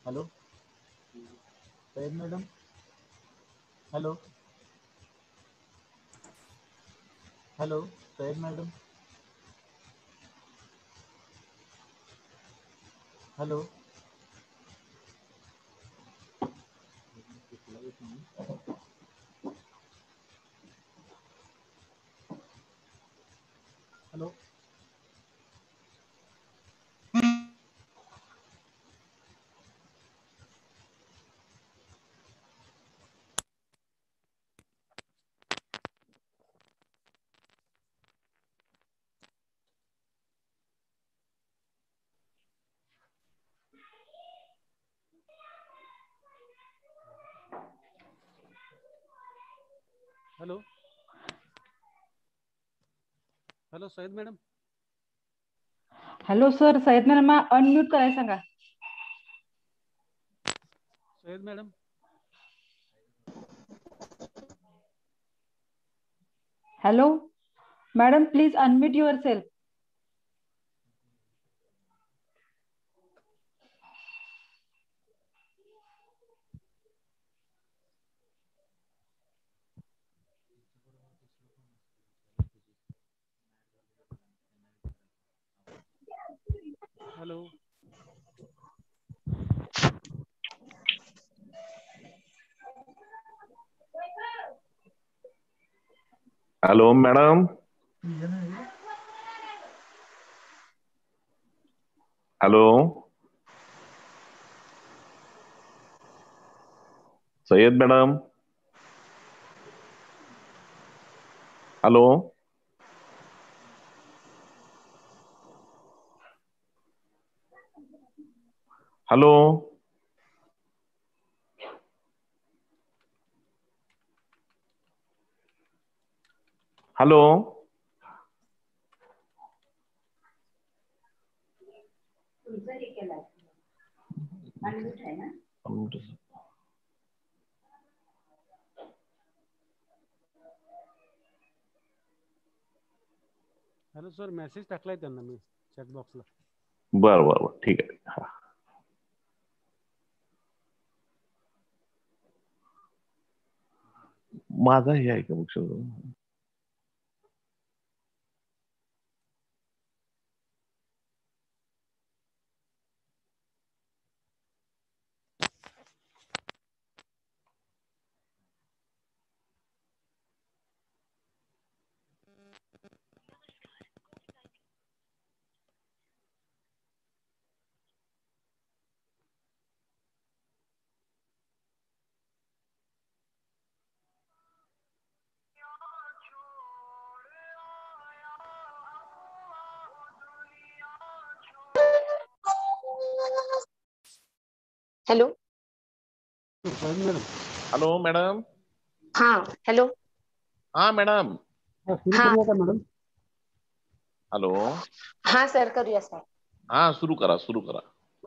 Hello Syed madam, hello hello Syed madam, hello hello hello hello Syed madam. Hello sir, Syed madam unmute करायला सांगा. Syed madam, hello madam, please unmute yourself. Hello hello madam. Hello Syed madam. Hello hello hello hello sir, message टाकलाय त्यांना मी chat बॉक्सला. बर बर बर ठीक आहे. हा. माझा हे आहे का मग hello. Syed madam. Hello madam. हाँ हेलो. हा मॅडम. सुरू हाँ करूया का मॅडम? हॅलो. हाँ सर, करूया सर. हा सुरू करा सुरू करा.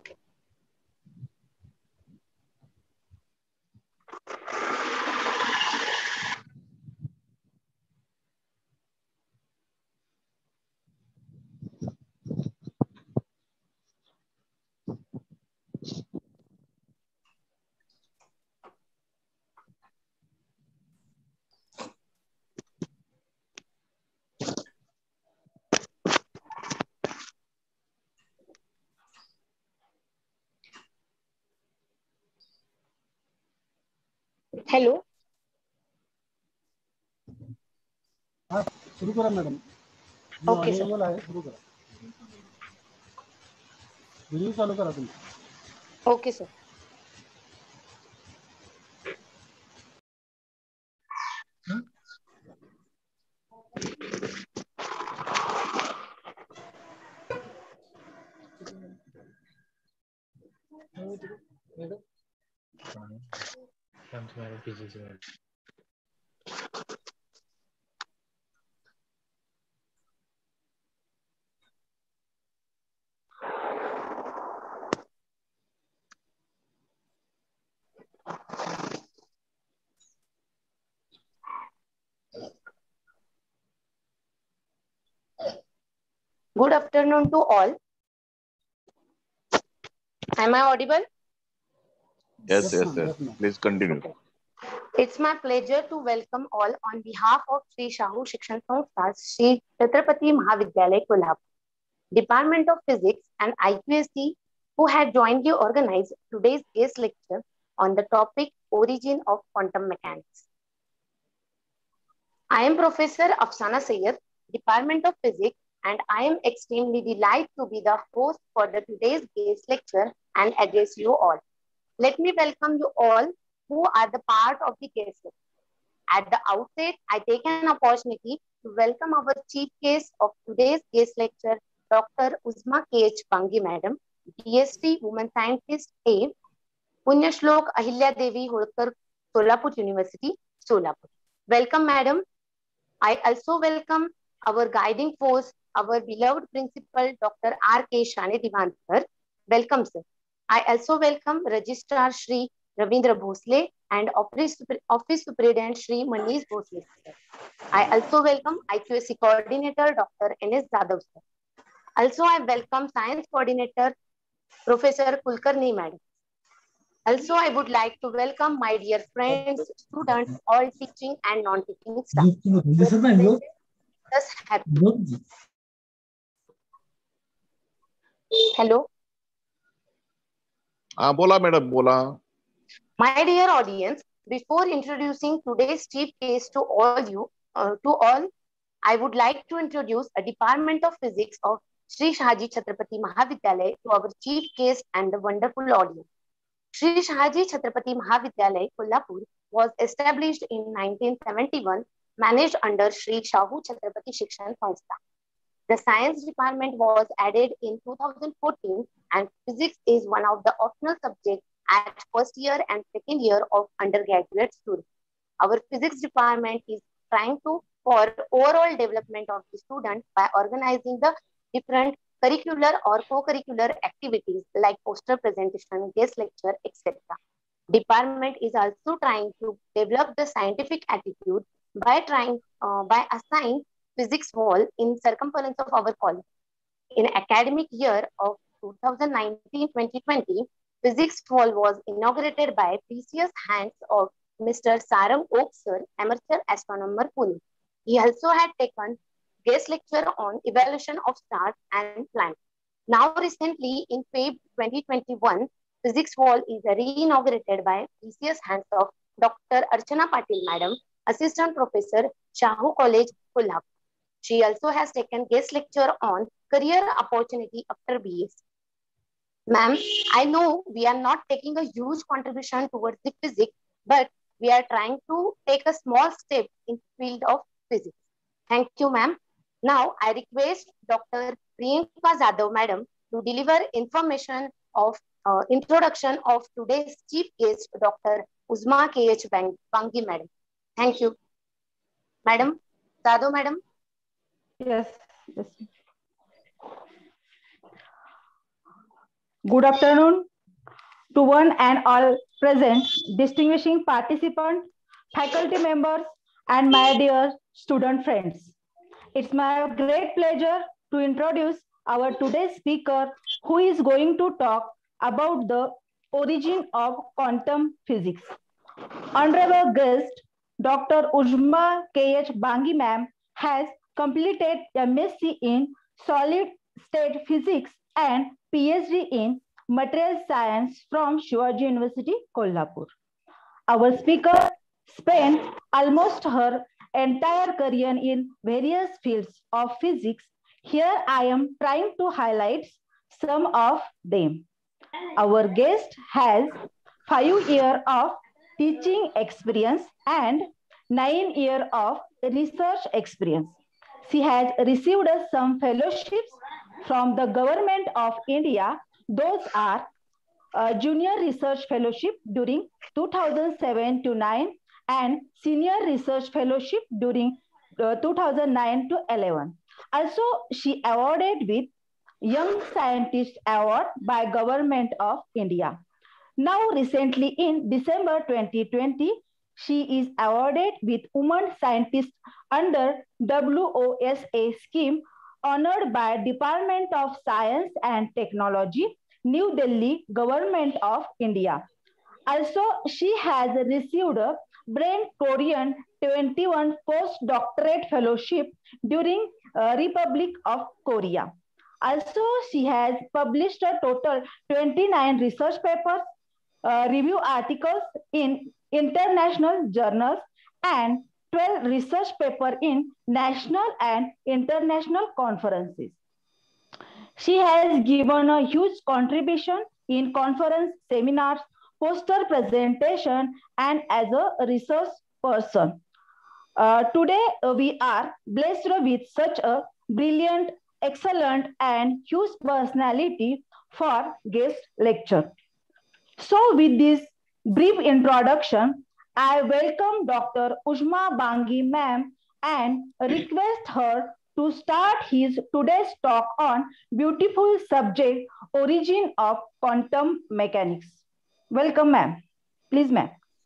हेलो. हा सुरू करा मॅडम. मी ओके सर. अवेलेबल आहे, सुरू करा. व्हिडिओ चालू करा तुम्ही. Okay sir. Good afternoon to all. Am I audible? Yes, Yes, yes, ma'am. yes. Please continue. Okay. It's my pleasure to welcome all on behalf of Sri Shahu Shikshan Sanstha, Sri Chhatrapati Mahavidyalaya, Kolhapur, Department of Physics and IQAC, who had jointly organized today's guest lecture on the topic Origin of Quantum Mechanics. I am Professor Afsana Sayyed, Department of Physics, and I am extremely delighted to be the host for the today's guest lecture and address you all. Let me welcome you all who are the part of the guest lecture. At the outset, I take an opportunity to welcome our chief guest of today's guest lecture, Dr. Uzma K.H. Bangi Madam, DST Women Scientist A, Punyashlok Ahilya Devi Holkar, Solapur University, Solapur. Welcome, Madam. I also welcome our guiding force, our beloved principal, Dr. R.K. Shane Divankar. Welcome, sir. I also welcome Registrar Shri Ravindra Bhosle and Office Superintendent Shri Manish Bhosle, sir. I also welcome IQAC Coordinator, Dr. N.S. Zadav, sir. Also, I welcome Science Coordinator, Professor Kulkarni, Madam. Also, I would like to welcome my dear friends, students, all teaching and non-teaching staff. Just happy. Hello. हाँ बोला madam बोला. My dear audience, before introducing today's chief guest to all, I would like to introduce a Department of Physics of Sri Shahaji Chhatrapati Mahavidyalaya to our chief guest and the wonderful audience. Sri Shahaji Chhatrapati Mahavidyalaya, Kolhapur was established in 1971, managed under Sri Shahu Chhatrapati Shikshan Sanstha. The science department was added in 2014 and physics is one of the optional subjects at first year and second year of undergraduate students. Our physics department is trying to for overall development of the student by organizing the different curricular or co-curricular activities like poster presentation, guest lecture, etc. Department is also trying to develop the scientific attitude by assigning physics wall in circumference of our college. In academic year of 2019-2020, physics wall was inaugurated by precious hands of Mr. Sarang Oak Sir, amateur astronomer Pune. He also had taken guest lecture on evaluation of stars and planets. Now recently in Feb 2021, physics wall is re-inaugurated by precious hands of Dr. Archana Patil Madam, Assistant Professor, Shahu College, Kolhapur. She also has taken guest lecture on career opportunity after BS. Ma'am, I know we are not taking a huge contribution towards the physics, but we are trying to take a small step in field of physics. Thank you, ma'am. Now, I request Dr. Priyanka Zadav, Madam, to deliver information of introduction of today's chief guest, Dr. Uzma K.H. Bangi, Madam. Thank you. Madam, Zadav, Madam. Yes. Good afternoon to one and all present, distinguishing participants, faculty members, and my dear student friends. It's my great pleasure to introduce our today's speaker, who is going to talk about the origin of quantum physics. Honorable guest, Dr. Uzma K.H. Bangi ma'am has completed MSc in Solid State Physics and PhD in Material Science from Shivaji University, Kolhapur. Our speaker spent almost her entire career in various fields of physics. Here I am trying to highlight some of them. Our guest has 5 years of teaching experience and 9 years of research experience. She has received some fellowships from the Government of India. Those are Junior Research Fellowship during 2007 to 9 and Senior Research Fellowship during 2009 to 11. Also, she awarded with Young Scientist Award by Government of India. Now, recently in December 2020, she is awarded with Women Scientist under WOSA scheme honored by Department of Science and Technology, New Delhi, Government of India. Also, she has received a Brain Korean 21 postdoctorate fellowship during Republic of Korea. Also, she has published a total 29 research papers, review articles in international journals, and 12 research papers in national and international conferences. She has given a huge contribution in conference, seminars, poster presentation, and as a research person. Today, we are blessed with such a brilliant, excellent, and huge personality for guest lecture. So, with this brief introduction, I welcome Dr. Ushma Bangi ma'am and request her to start his today's talk on beautiful subject origin of quantum mechanics. Welcome ma'am. Please ma'am.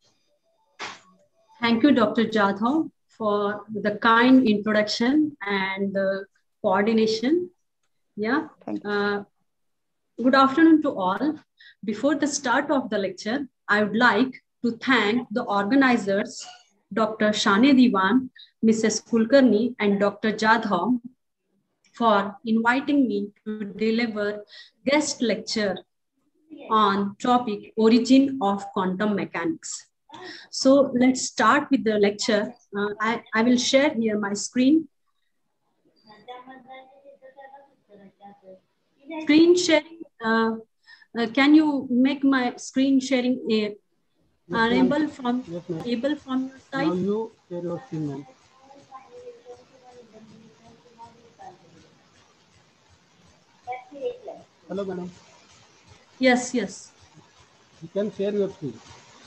Thank you, Dr. Jadhav, for the kind introduction and the coordination. Yeah. Good afternoon to all. Before the start of the lecture, I would like to thank the organizers, Dr. Shane Diwan, Mrs. Kulkarni, and Dr. Jadhav for inviting me to deliver guest lecture on topic origin of quantum mechanics. So let's start with the lecture. I will share here my screen. Screen sharing. Can you make my screen sharing able from your side? Now you share your screen, ma'am. Hello, madam. Yes, yes. You can share your screen.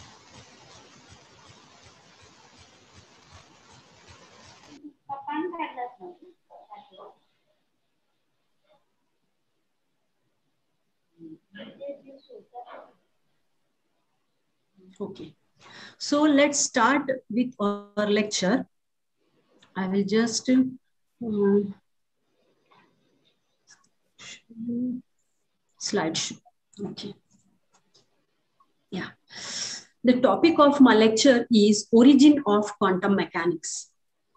Okay. So let's start with our lecture. I will just slideshow. Okay. Yeah. The topic of my lecture is origin of quantum mechanics.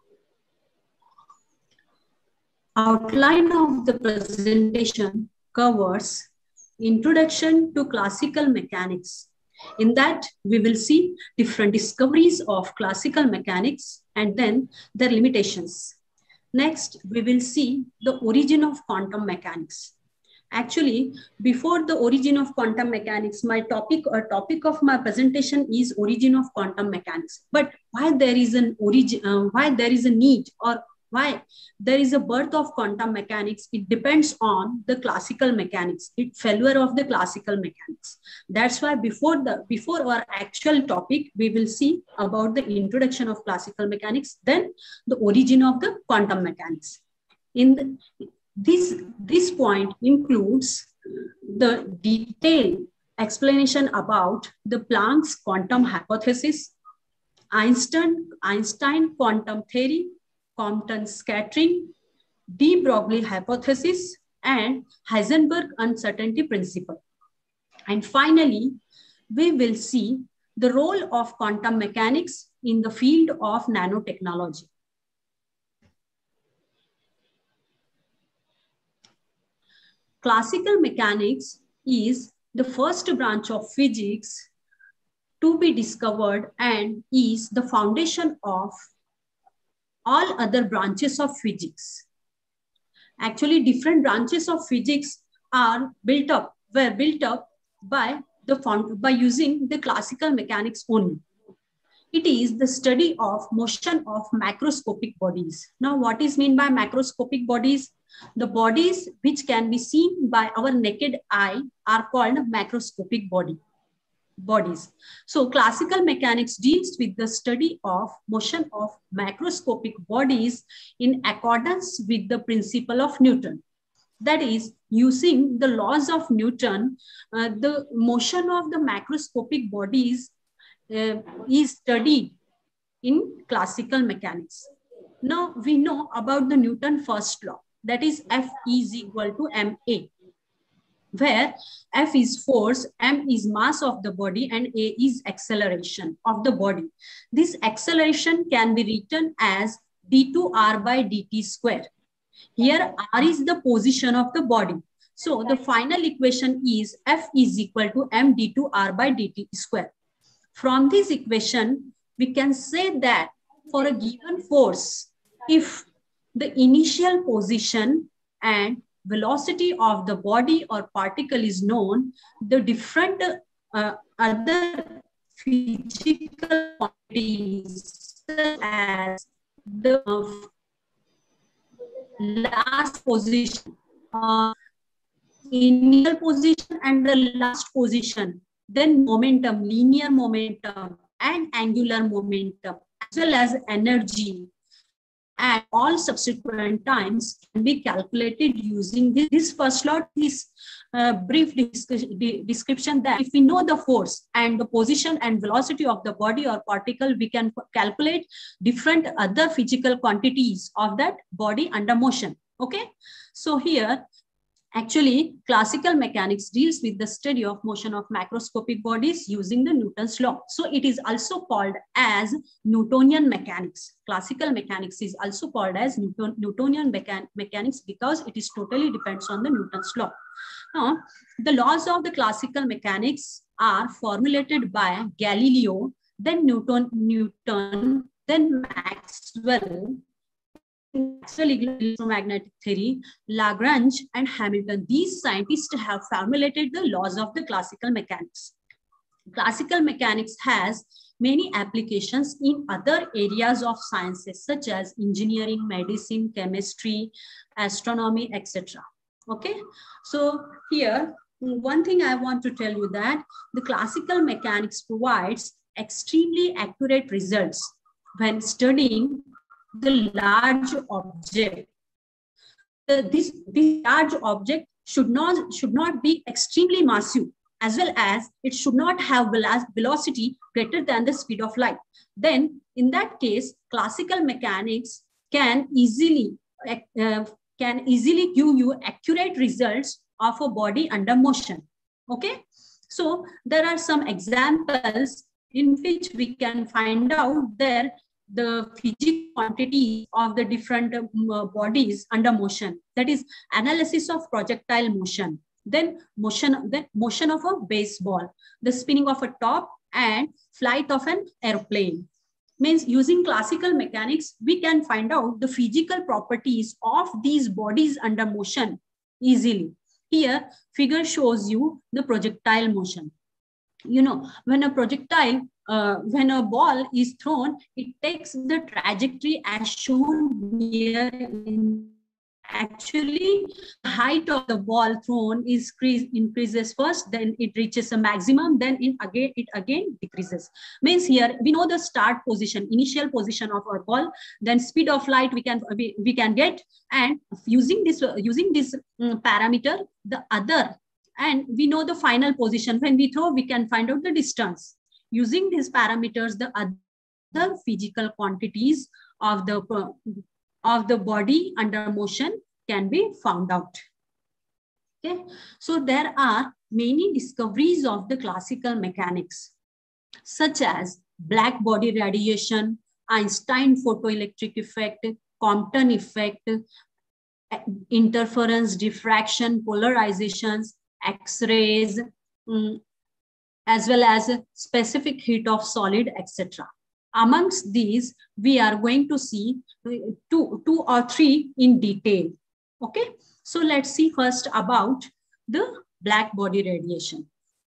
Outline of the presentation covers introduction to classical mechanics. In that, we will see different discoveries of classical mechanics and then their limitations. Next, we will see the origin of quantum mechanics. Actually, before the origin of quantum mechanics, my topic of my presentation is origin of quantum mechanics. But why there is an origin, why there is a need, or why there is a birth of quantum mechanics, it depends on the classical mechanics, failure of the classical mechanics. That's why before our actual topic, we will see about the introduction of classical mechanics, then the origin of the quantum mechanics. This point includes the detailed explanation about the Planck's quantum hypothesis, Einstein quantum theory, Compton scattering, de Broglie hypothesis, and Heisenberg uncertainty principle. And finally, we will see the role of quantum mechanics in the field of nanotechnology. Classical mechanics is the first branch of physics to be discovered and is the foundation of all other branches of physics. Actually, different branches of physics were built up by using the classical mechanics only. It is the study of motion of macroscopic bodies. Now, what is meant by macroscopic bodies? The bodies which can be seen by our naked eye are called macroscopic bodies. So classical mechanics deals with the study of motion of macroscopic bodies in accordance with the principle of Newton. That is, using the laws of Newton, the motion of the macroscopic bodies is studied in classical mechanics. Now we know about the Newton first law, that is F is equal to ma. where F is force, M is mass of the body, and A is acceleration of the body. This acceleration can be written as d2r by dt square. Here r is the position of the body. So the final equation is F is equal to m d2r by dt square. From this equation, we can say that for a given force, if the initial position and velocity of the body or particle is known, the different other physical quantities such as the last position, initial position and the last position, then momentum, linear momentum and angular momentum, as well as energy and all subsequent times can be calculated using this first law, this brief description that if we know the force and the position and velocity of the body or particle, we can calculate different other physical quantities of that body under motion. Okay, so here actually classical mechanics deals with the study of motion of macroscopic bodies using the Newton's law. So it is also called as Newtonian mechanics. Classical mechanics is also called as Newtonian mechanics because it is totally depends on the Newton's law. Now, the laws of the classical mechanics are formulated by Galileo, then Newton, then Maxwell, electromagnetic theory, Lagrange and Hamilton. These scientists have formulated the laws of the classical mechanics. Classical mechanics has many applications in other areas of sciences such as engineering, medicine, chemistry, astronomy, etc. Okay, so here one thing I want to tell you that the classical mechanics provides extremely accurate results when studying the large object. This large object should not be extremely massive, as well as it should not have velocity greater than the speed of light. Then in that case, classical mechanics can easily give you accurate results of a body under motion. Okay, so there are some examples in which we can find out there the physical quantity of the different bodies under motion. That is analysis of projectile motion, then motion of a baseball, the spinning of a top and flight of an airplane. Means using classical mechanics, we can find out the physical properties of these bodies under motion easily. Here, figure shows you the projectile motion. You know, when a projectile, when a ball is thrown, it takes the trajectory as shown here. Actually, the height of the ball thrown increases first, then it reaches a maximum, then it again decreases. Means here we know the start position, initial position of our ball, then speed of light we can get, and using this parameter, the other, and we know the final position. When we throw, we can find out the distance. Using these parameters, the other physical quantities of the body under motion can be found out. Okay, so there are many discoveries of the classical mechanics, such as black body radiation, Einstein photoelectric effect, Compton effect, interference, diffraction, polarizations, X-rays, as well as specific heat of solid, etc. Amongst these, we are going to see two or three in detail. Okay, so let's see first about the black body radiation.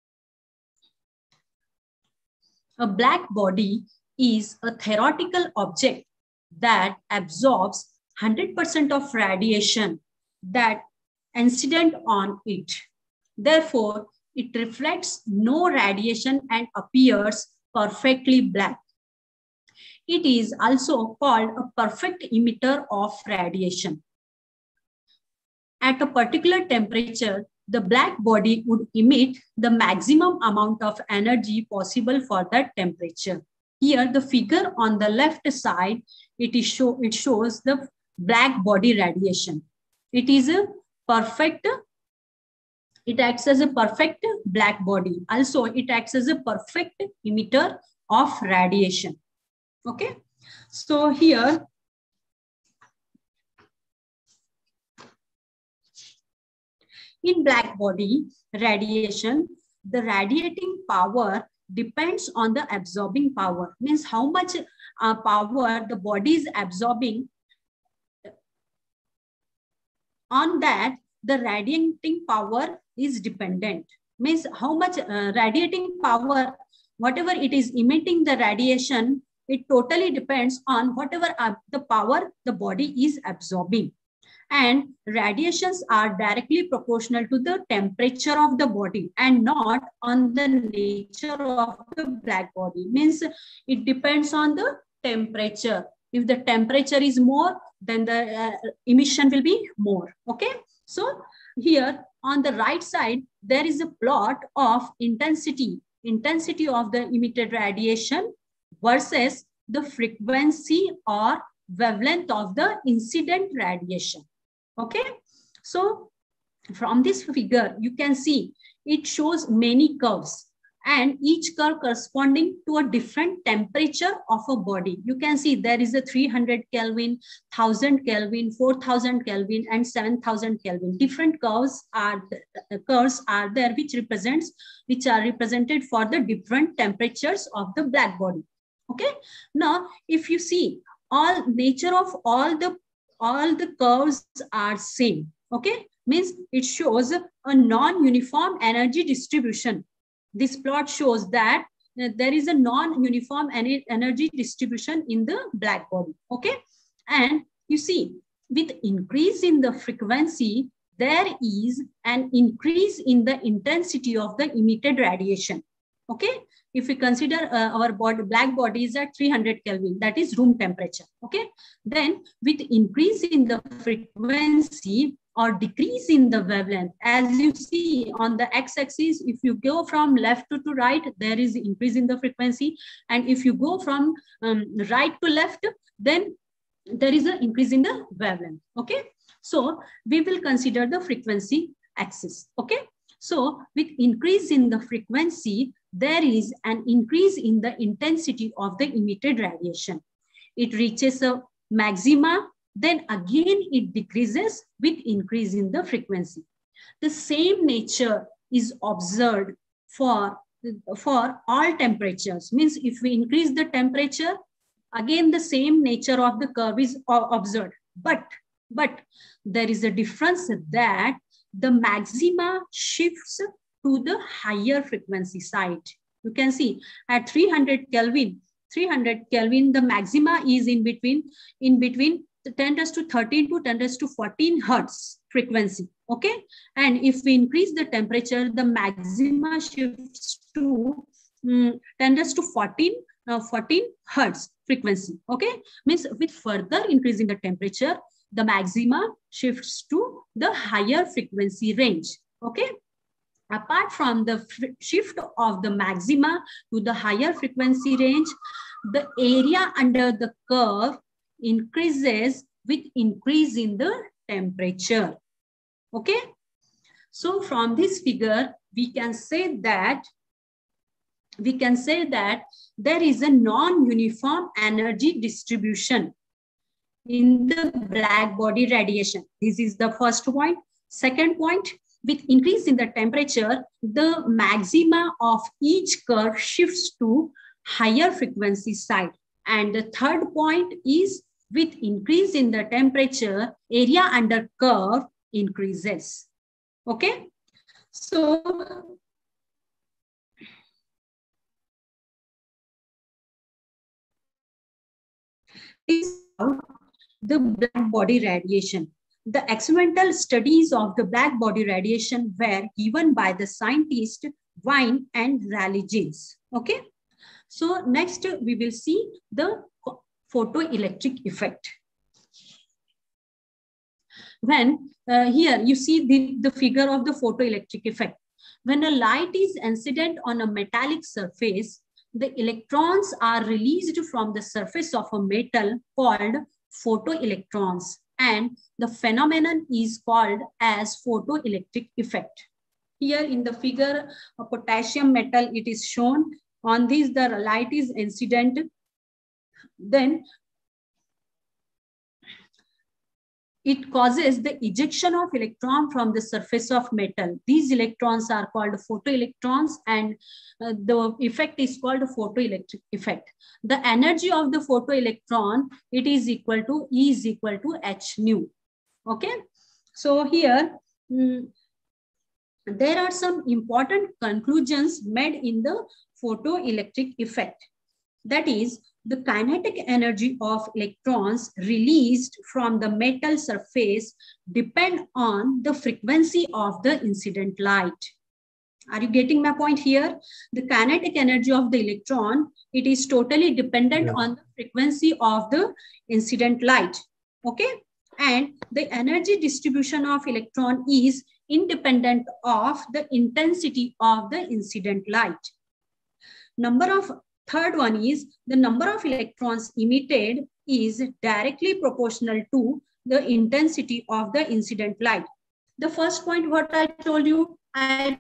A black body is a theoretical object that absorbs 100% of radiation that incident on it. Therefore, it reflects no radiation and appears perfectly black. It is also called a perfect emitter of radiation. At a particular temperature, the black body would emit the maximum amount of energy possible for that temperature. Here, the figure on the left side, it shows the black body radiation. It is a perfect It acts as a perfect black body. Also, it acts as a perfect emitter of radiation. Okay. So here, in black body radiation, the radiating power depends on the absorbing power. Means how much power the body is absorbing. On that, the radiating power is dependent. Means how much radiating power, whatever it is emitting the radiation, it totally depends on whatever the power the body is absorbing. And radiations are directly proportional to the temperature of the body and not on the nature of the black body. Means it depends on the temperature. If the temperature is more, then the emission will be more. Okay. So here on the right side, there is a plot of intensity of the emitted radiation versus the frequency or wavelength of the incident radiation. Okay. So from this figure, you can see it shows many curves, and each curve corresponding to a different temperature of a body. You can see there is a 300 Kelvin, 1000 Kelvin, 4000 Kelvin, and 7000 Kelvin. Different curves are there which are represented for the different temperatures of the black body. Okay. Now, if you see, all nature of all the curves are same. Okay. Means it shows a non-uniform energy distribution. This plot shows that there is a non-uniform energy distribution in the black body. Okay. And you see, with increase in the frequency, there is an increase in the intensity of the emitted radiation. Okay. If we consider our black body is at 300 Kelvin, that is room temperature. Okay. Then with increase in the frequency or decrease in the wavelength, as you see on the x-axis, if you go from left to right, there is increase in the frequency. And if you go from right to left, then there is an increase in the wavelength. Okay. So we will consider the frequency axis. Okay. So with increase in the frequency, there is an increase in the intensity of the emitted radiation. It reaches a maxima, then again it decreases with increase in the frequency. The same nature is observed for all temperatures. Means if we increase the temperature, again the same nature of the curve is observed. But there is a difference that the maxima shifts to the higher frequency side. You can see at 300 Kelvin, the maxima is in between 10⁻13 to 10⁻14 Hertz frequency. Okay. And if we increase the temperature, the maxima shifts to 10⁻14 Hertz frequency. Okay. Means with further increase in the temperature, the maxima shifts to the higher frequency range. Okay. Apart from the shift of the maxima to the higher frequency range, the area under the curve increases with increase in the temperature. Okay. So from this figure, we can say that there is a non-uniform energy distribution in the black body radiation. This is the first point. Second point, with increase in the temperature, the maxima of each curve shifts to higher frequency side. And the third point is with increase in the temperature, area under curve increases. Okay. So this is the black body radiation. The experimental studies of the black body radiation were given by the scientists Wien and Rayleigh-Jeans. Okay. So next we will see the photoelectric effect. When here you see the figure of the photoelectric effect. When a light is incident on a metallic surface, the electrons are released from the surface of a metal called photoelectrons, and the phenomenon is called as photoelectric effect. Here in the figure, a potassium metal, it is shown. On this, the light is incident. Then it causes the ejection of electron from the surface of metal. These electrons are called photoelectrons, and the effect is called photoelectric effect. The energy of the photoelectron, it is equal to E is equal to h nu. Okay. So here, there are some important conclusions made in the photoelectric effect. That is, the kinetic energy of electrons released from the metal surface depend on the frequency of the incident light. Are you getting my point here? The kinetic energy of the electron, it is totally dependent on the frequency of the incident light. Okay. And the energy distribution of electron is independent of the intensity of the incident light. Third one is the number of electrons emitted is directly proportional to the intensity of the incident light. The first point, what I told you that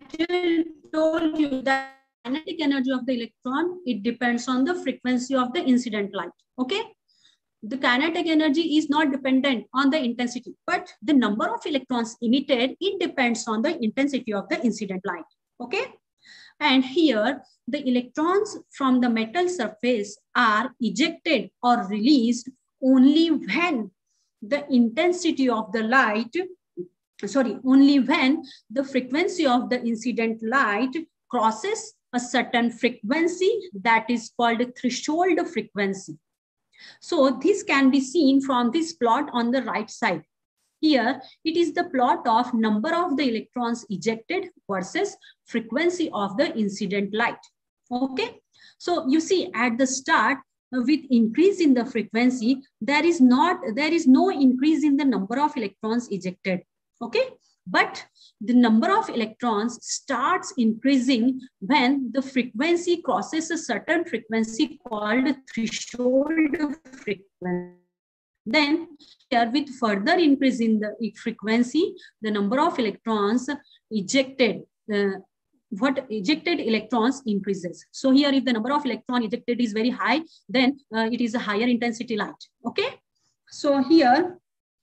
kinetic energy of the electron, it depends on the frequency of the incident light. Okay. The kinetic energy is not dependent on the intensity, but the number of electrons emitted, it depends on the intensity of the incident light. Okay. And here, the electrons from the metal surface are ejected or released only when the intensity of the light, only when the frequency of the incident light crosses a certain frequency that is called a threshold frequency. So this can be seen from this plot on the right side. Here, it is the plot of number of the electrons ejected versus frequency of the incident light. Okay. So you see at the start, with increase in the frequency, there is no increase in the number of electrons ejected. Okay. But the number of electrons starts increasing when the frequency crosses a certain frequency called threshold frequency. Then here, with further increase in the frequency, the number of electrons ejected, ejected electrons increases. So here, if the number of electron ejected is very high, then it is a higher intensity light. Okay. So here,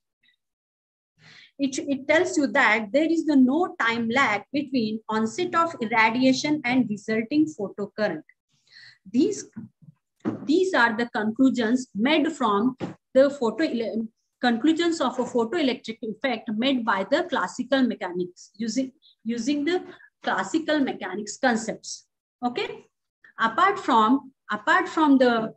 it tells you that there is no time lag between onset of irradiation and resulting photocurrent. These are the conclusions made from the conclusions of a photoelectric effect made by the classical mechanics using the classical mechanics concepts. Okay. Apart from the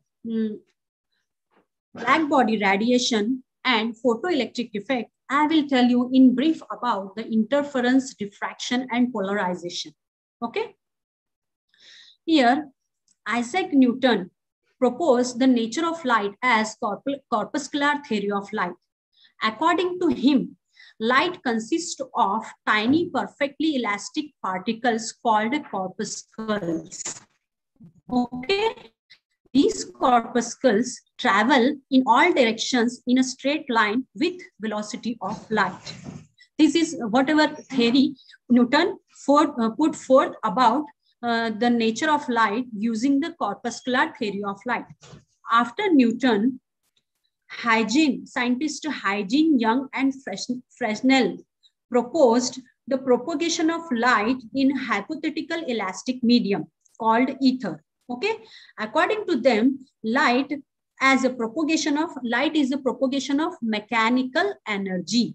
black body radiation and photoelectric effect, I will tell you in brief about the interference, diffraction, and polarization. Okay. Here, Isaac Newton proposed the nature of light as corpuscular theory of light. According to him, light consists of tiny, perfectly elastic particles called corpuscles. Okay. These corpuscles travel in all directions in a straight line with velocity of light. This is whatever theory Newton put forth about the nature of light using the corpuscular theory of light. After Newton, scientists Huygens, Young, and Fresnel proposed the propagation of light in hypothetical elastic medium called ether. Okay. According to them, light is a propagation of mechanical energy.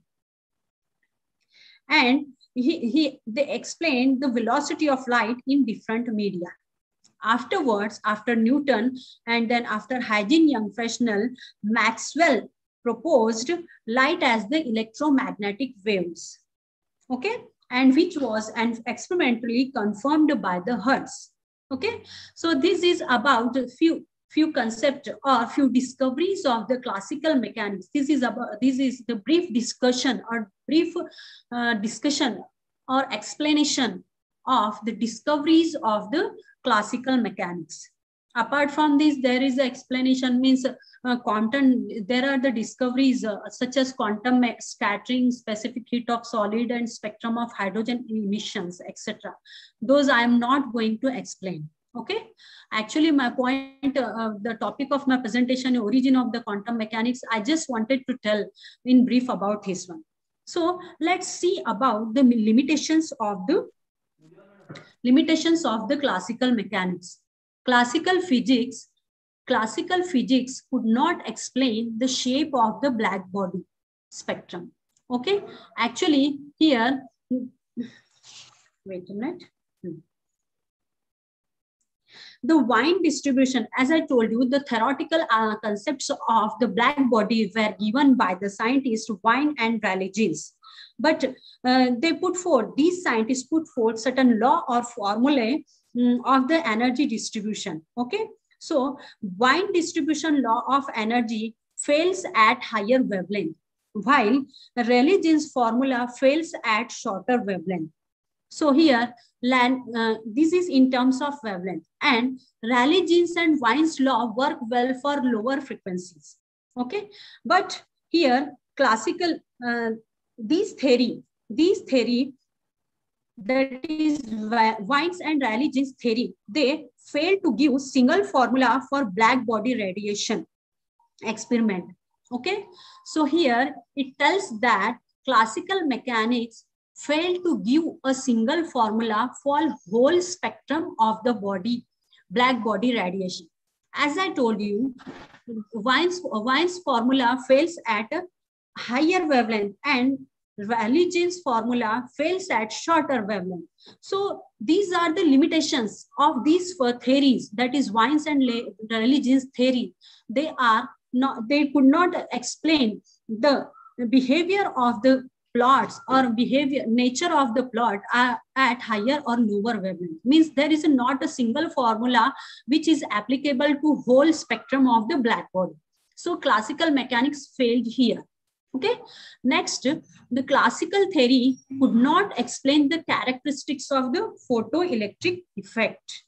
And they explained the velocity of light in different media. Afterwards, after Newton and then after Huygens, Young, Fresnel, Maxwell proposed light as the electromagnetic waves. Okay. And which was experimentally confirmed by the Hertz. Okay. So this is about a few concepts or few discoveries of the classical mechanics. This is the brief discussion or explanation of the discoveries of the classical mechanics. Apart from this, there is the explanation, means quantum, there are the discoveries such as quantum scattering, specific heat of solid, and spectrum of hydrogen emissions, etc. Those I am not going to explain. Okay, actually my point, the topic of my presentation, origin of the quantum mechanics, I just wanted to tell in brief about this one. So let's see about the limitations of the classical mechanics. Classical physics could not explain the shape of the black body spectrum. Okay, actually here, wait a minute. The Wien distribution, as I told you, the theoretical concepts of the black body were given by the scientists Wien and Rayleigh-Jeans. But these scientists put forth certain law or formulae of the energy distribution. Okay, so Wien distribution law of energy fails at higher wavelength, while Rayleigh-Jeans formula fails at shorter wavelength. So here, this is in terms of wavelength, and Rayleigh-Jeans and Wien's law work well for lower frequencies. Okay, but here classical these theory, that is Wien's and Rayleigh-Jeans theory, they fail to give single formula for black body radiation experiment. Okay, so here it tells that classical mechanics failed to give a single formula for whole spectrum of the body, black body radiation. As I told you, Wien's formula fails at a higher wavelength, and Rayleigh-Jeans formula fails at shorter wavelength. So these are the limitations of these theories, that is Wien's and Rayleigh-Jeans theory. They could not explain the behavior of the plots or nature of the plot at higher or lower wavelength. Means there is not a single formula which is applicable to whole spectrum of the black body. So classical mechanics failed here. Okay, next, the classical theory could not explain the characteristics of the photoelectric effect.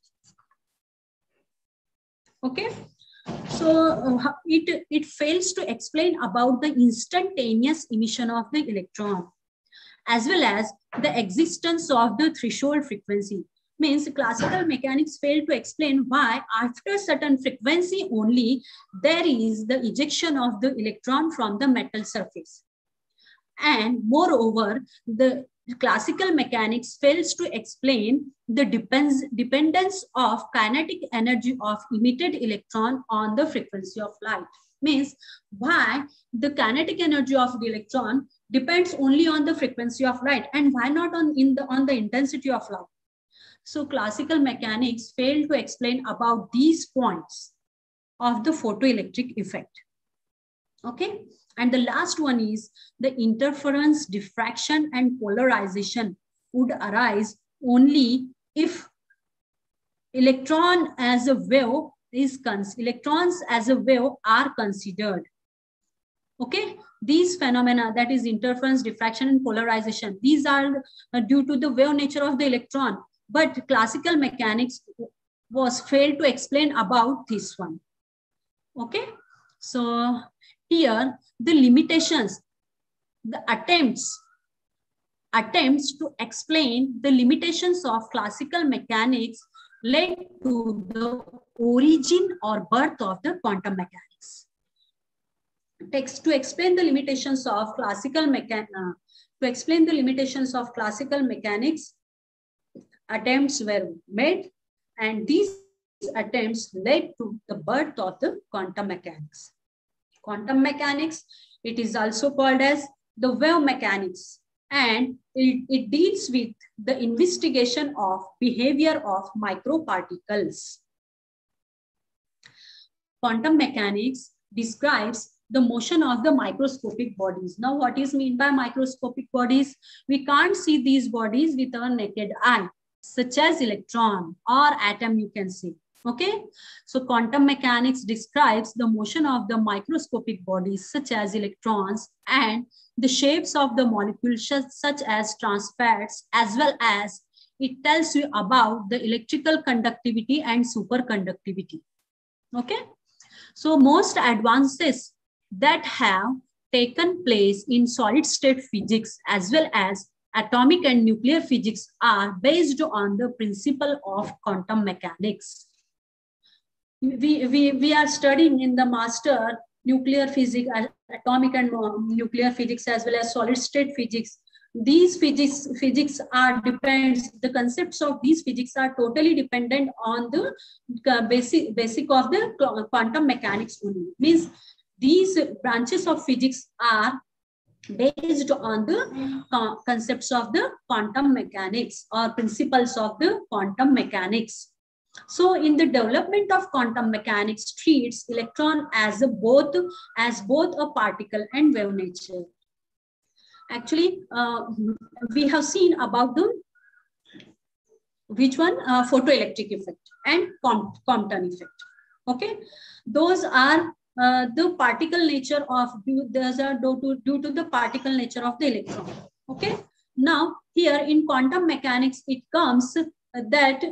Okay, so it fails to explain about the instantaneous emission of the electron, as well as the existence of the threshold frequency. Means classical mechanics failed to explain why after certain frequency only there is the ejection of the electron from the metal surface. And moreover, the classical mechanics fails to explain the dependence of kinetic energy of emitted electron on the frequency of light. Means why the kinetic energy of the electron depends only on the frequency of light, and why not on the intensity of light. So classical mechanics failed to explain about these points of the photoelectric effect. Okay, and the last one is the interference, diffraction, and polarization would arise only if electrons as a wave are considered. Okay, these phenomena, that is interference, diffraction, and polarization, these are due to the wave nature of the electron. But classical mechanics was failed to explain about this one. Okay, so here the limitations, the attempts to explain the limitations of classical mechanics led to the origin or birth of the quantum mechanics. To explain the limitations of classical mechanics, attempts were made, and these attempts led to the birth of the quantum mechanics. Quantum mechanics, it is also called as the wave mechanics, and it deals with the investigation of behavior of microparticles. Quantum mechanics describes the motion of the microscopic bodies. Now, what is meant by microscopic bodies? We can't see these bodies with our naked eye, such as electron or atom, you can see. Okay, so quantum mechanics describes the motion of the microscopic bodies such as electrons and the shapes of the molecules such as transfers, as well as it tells you about the electrical conductivity and superconductivity. Okay. So most advances that have taken place in solid state physics as well as atomic and nuclear physics are based on the principle of quantum mechanics. We are studying in the master nuclear physics, atomic and nuclear physics as well as solid state physics. These physics are depends, the concepts of these physics are totally dependent on the basic of the quantum mechanics only. Means these branches of physics are based on the concepts of the quantum mechanics or principles of the quantum mechanics. So in the development of quantum mechanics treats electron as both a particle and wave nature. Actually, we have seen about the which one, photoelectric effect and Compton effect. Okay, those are the particle nature of, those are due to the particle nature of the electron. Okay, now here in quantum mechanics it comes that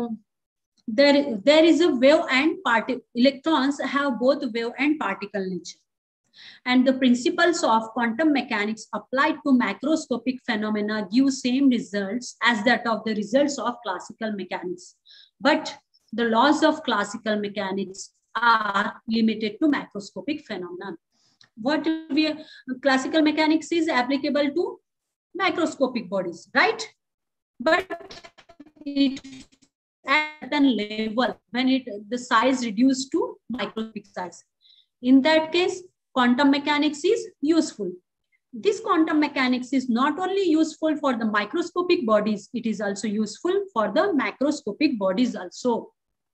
there is a wave and particle. Electrons have both wave and particle nature. And the principles of quantum mechanics applied to macroscopic phenomena give same results as that of the results of classical mechanics. But the laws of classical mechanics are limited to macroscopic phenomena. What classical mechanics is applicable to macroscopic bodies, right? But it at a level when the size reduced to microscopic size. In that case, quantum mechanics is useful. This quantum mechanics is not only useful for the microscopic bodies, it is also useful for the macroscopic bodies also.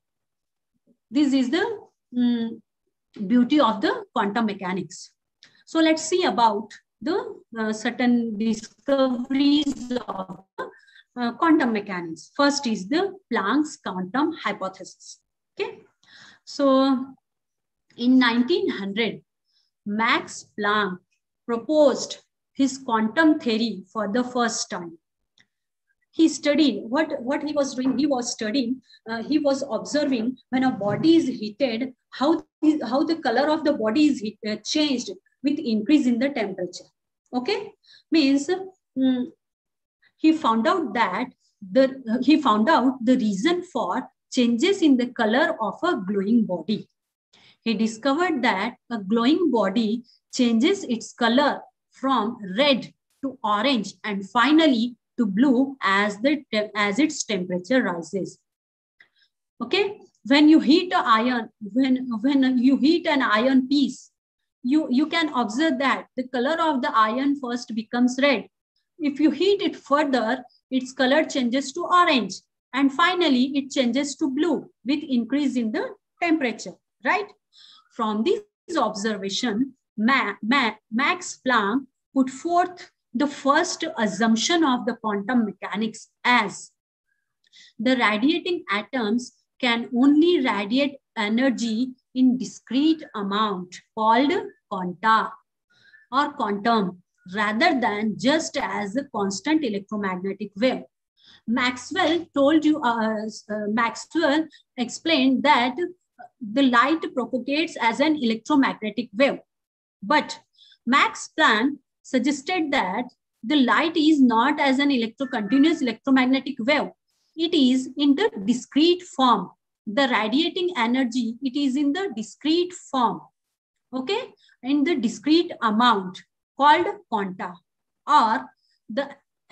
This is the beauty of the quantum mechanics. So let's see about the certain discoveries of the quantum mechanics. First is the Planck's quantum hypothesis. Okay, so in 1900, Max Planck proposed his quantum theory for the first time. He studied what he was doing. He was studying. He was observing when a body is heated, how the color of the body is changed with increase in the temperature. Okay, means he found out the reason for changes in the color of a glowing body. He discovered that a glowing body changes its color from red to orange and finally to blue as its temperature rises. Okay, when you heat an iron, when you heat an iron piece, you can observe that the color of the iron first becomes red. If you heat it further, its color changes to orange and finally it changes to blue with increase in the temperature, right? From this observation, Max Planck put forth the first assumption of the quantum mechanics as the radiating atoms can only radiate energy in discrete amount called quanta or quantum rather than just as a constant electromagnetic wave. Maxwell explained that the light propagates as an electromagnetic wave. But Max Planck suggested that the light is not as an continuous electromagnetic wave. It is in the discrete form. The radiating energy, it is in the discrete form. Okay, in the discrete amount called quanta, or the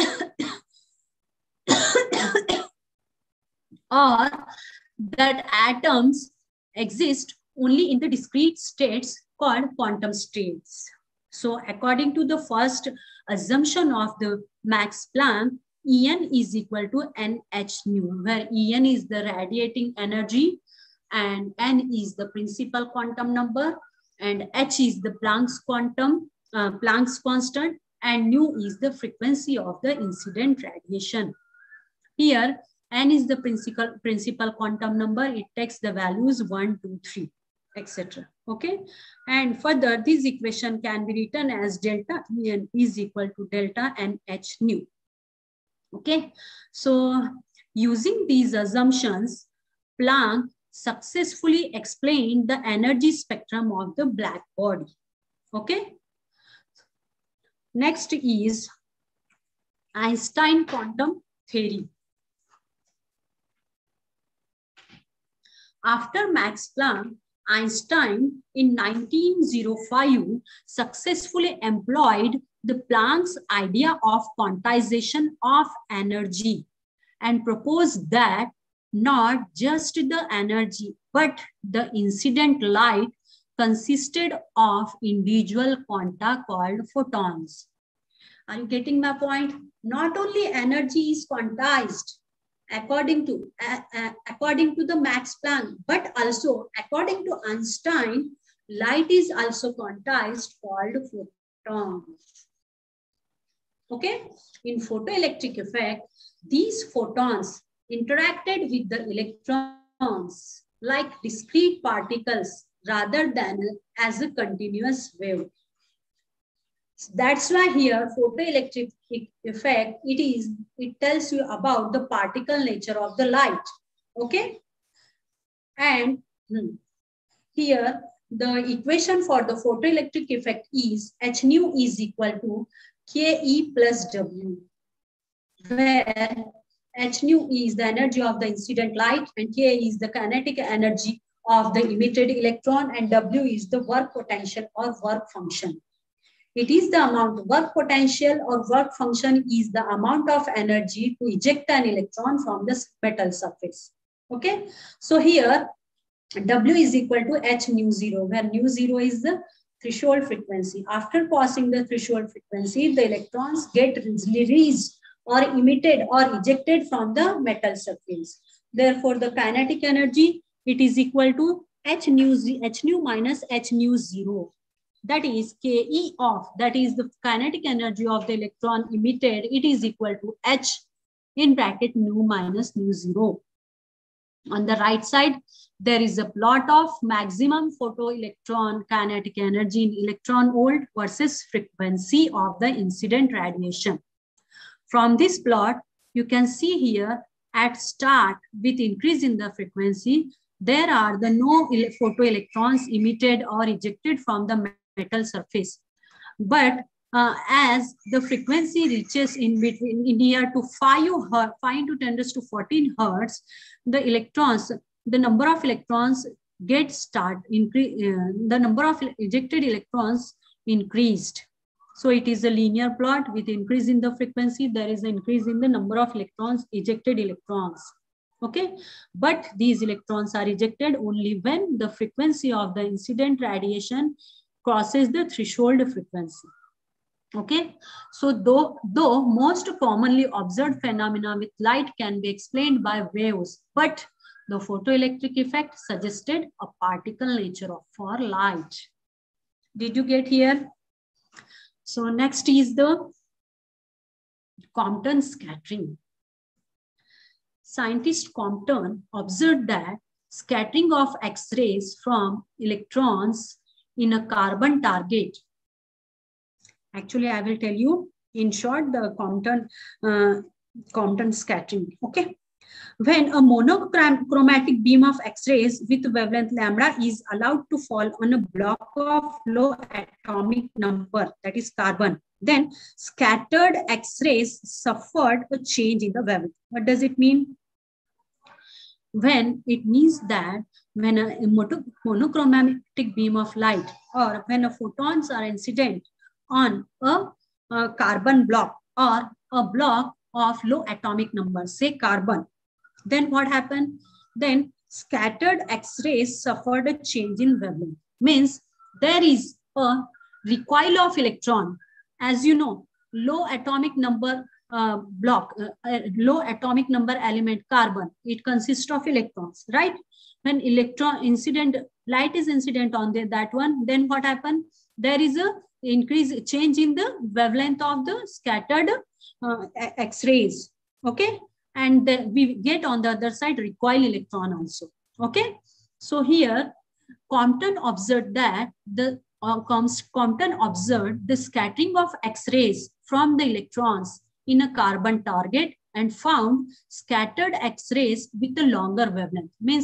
or that atoms exist only in the discrete states called quantum states. So according to the first assumption of the Max Planck, En is equal to NH nu, where En is the radiating energy and N is the principal quantum number and H is the Planck's constant and nu is the frequency of the incident radiation. Here N is the principal quantum number. It takes the values 1, 2, 3, etc. Okay, and further this equation can be written as delta En is equal to delta NH nu. Okay, so using these assumptions, Planck successfully explained the energy spectrum of the black body. Okay. Next is Einstein quantum theory. After Max Planck, Einstein in 1905 successfully employed the Planck's idea of quantization of energy and proposed that not just the energy but the incident light consisted of individual quanta called photons. Are you getting my point? Not only energy is quantized according to the Max Planck, but also according to Einstein, light is also quantized called photons. Okay, in photoelectric effect, these photons interacted with the electrons like discrete particles rather than as a continuous wave. That's why here photoelectric effect, it tells you about the particle nature of the light. Okay, and here the equation for the photoelectric effect is H nu is equal to Ke plus W, where H nu is the energy of the incident light and K is the kinetic energy of the emitted electron and W is the work potential or work function. It is the amount, work potential or work function is the amount of energy to eject an electron from the metal surface. Okay, so here W is equal to H nu 0, where nu 0 is the threshold frequency. After passing the threshold frequency, the electrons get released or emitted or ejected from the metal surface. Therefore, the kinetic energy, it is equal to H nu minus H nu 0. That is Ke of, that is the kinetic energy of the electron emitted, it is equal to H in bracket nu minus nu 0. On the right side, there is a plot of maximum photoelectron kinetic energy in electron volt versus frequency of the incident radiation. From this plot, you can see here at start with increase in the frequency, there are the no photoelectrons emitted or ejected from the metal surface. But as the frequency reaches in between in here to 5 to 10 raised to 14 hertz, the electrons, the number of electrons the number of ejected electrons increased. So it is a linear plot. With increase in the frequency, there is an increase in the number of electrons, ejected electrons. Okay, but these electrons are ejected only when the frequency of the incident radiation crosses the threshold frequency. Okay, so though most commonly observed phenomena with light can be explained by waves, but the photoelectric effect suggested a particle nature for light. Did you get here? So next is the Compton scattering. Scientist Compton observed that scattering of X-rays from electrons in a carbon target. Actually, I will tell you in short the Compton scattering. Okay. When a monochromatic beam of X-rays with wavelength lambda is allowed to fall on a block of low atomic number, that is carbon, then scattered X-rays suffered a change in the wavelength. What does it mean? When it means that when a monochromatic beam of light or when a photons are incident on a carbon block or a block of low atomic number, say carbon, then what happened? Then scattered X-rays suffered a change in wavelength. Means there is a recoil of electron. As you know, low atomic number low atomic number element carbon, it consists of electrons, right? When electron incident, light is incident on that one, then what happened? There is a change in the wavelength of the scattered X-rays. Okay. And then we get on the other side recoil electron also. Okay. So here Compton observed that Compton observed the scattering of X-rays from the electrons in a carbon target and found scattered X-rays with a longer wavelength. Means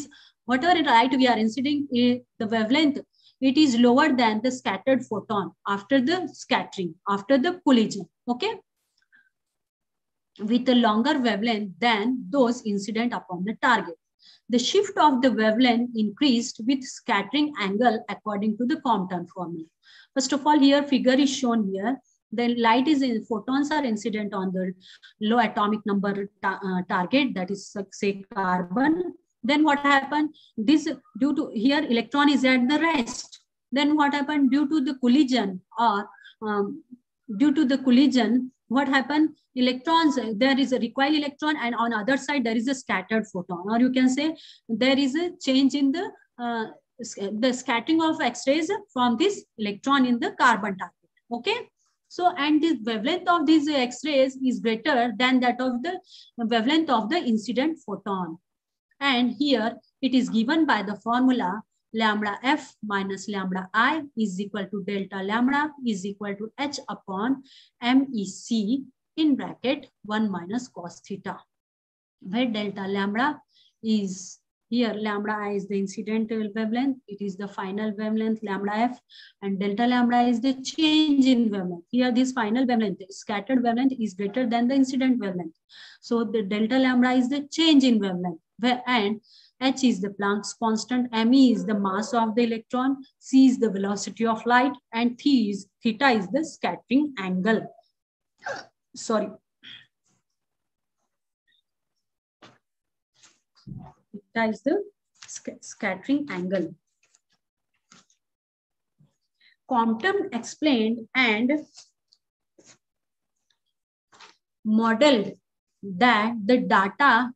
Whatever light we are incident, the wavelength, it is lower than the scattered photon after the scattering, after the collision, okay? With a longer wavelength than those incident upon the target. The shift of the wavelength increased with scattering angle according to the Compton formula. First of all, here figure is shown here. The light is in, photons are incident on the low atomic number target, that is say carbon. Then what happened? This due to here electron is at the rest. Then what happened? Due to the collision or due to the collision, what happened? Electrons, there is a recoil electron, and on other side there is a scattered photon, or you can say there is a change in the scattering of X-rays from this electron in the carbon target. Okay. So, and the wavelength of these X-rays is greater than that of the wavelength of the incident photon. And here it is given by the formula lambda f minus lambda I is equal to delta lambda is equal to h upon MEC in bracket 1 minus cos theta, where delta lambda is here, lambda I is the incidental wavelength, it is the final wavelength lambda f, and delta lambda is the change in wavelength. Here this final wavelength, scattered wavelength is greater than the incident wavelength. So the delta lambda is the change in wavelength, and h is the Planck's constant, me is the mass of the electron, c is the velocity of light, and theta is the scattering angle. Sorry. Theta is the scattering angle. Compton explained and modeled that the data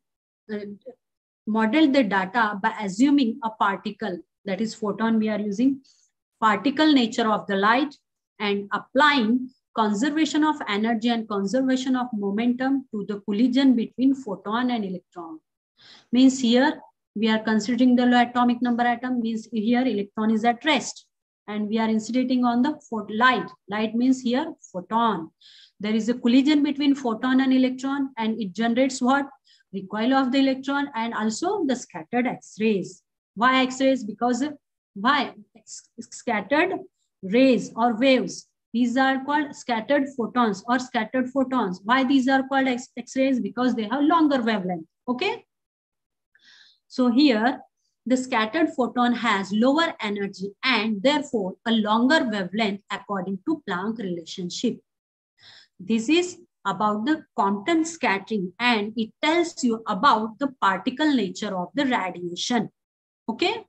by assuming a particle, that is photon we are using, particle nature of the light, and applying conservation of energy and conservation of momentum to the collision between photon and electron. Means here we are considering the low atomic number atom, means here electron is at rest, and we are incidentating on the light. Light means here photon. There is a collision between photon and electron, and it generates what? Recoil of the electron and also the scattered X-rays. Why X-rays? Because why? Scattered rays or waves. These are called scattered photons or scattered photons. Why these are called X-rays? Because they have longer wavelength. Okay. So here the scattered photon has lower energy and therefore a longer wavelength according to Planck relationship. This is about the Compton scattering, and it tells you about the particle nature of the radiation. Okay.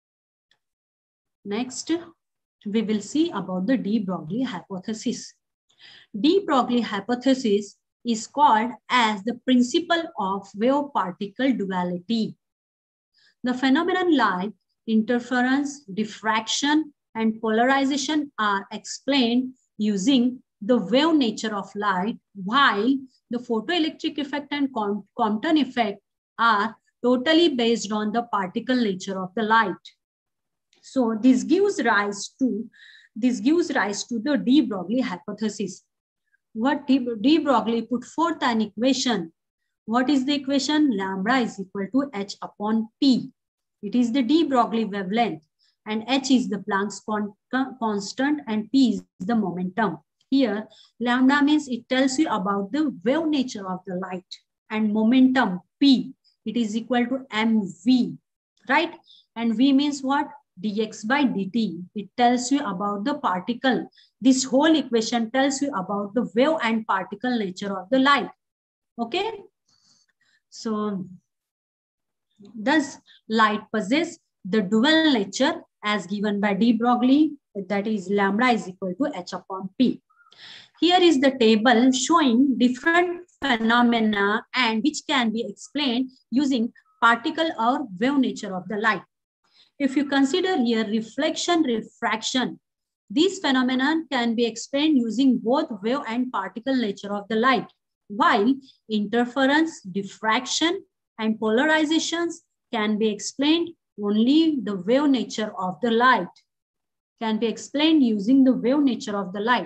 Next, we will see about the de Broglie hypothesis. De Broglie hypothesis is called as the principle of wave-particle duality. The phenomenon like interference, diffraction, and polarization are explained using the wave nature of light, while the photoelectric effect and Compton effect are totally based on the particle nature of the light. So this gives rise to the de Broglie hypothesis. What de Broglie put forth an equation. What is the equation? Lambda is equal to h upon p. It is the de Broglie wavelength, and h is the Planck's constant and p is the momentum. Here, lambda means it tells you about the wave nature of the light, and momentum p, it is equal to mv, right? And v means what? Dx by dt. It tells you about the particle. This whole equation tells you about the wave and particle nature of the light. Okay. So, does light possess the dual nature as given by de Broglie? That is lambda is equal to h upon p. Here is the table showing different phenomena and which can be explained using particle or wave nature of the light. If you consider here reflection, refraction, these phenomena can be explained using both wave and particle nature of the light, while interference, diffraction, and polarizations can be explained only the wave nature of the light, can be explained using the wave nature of the light.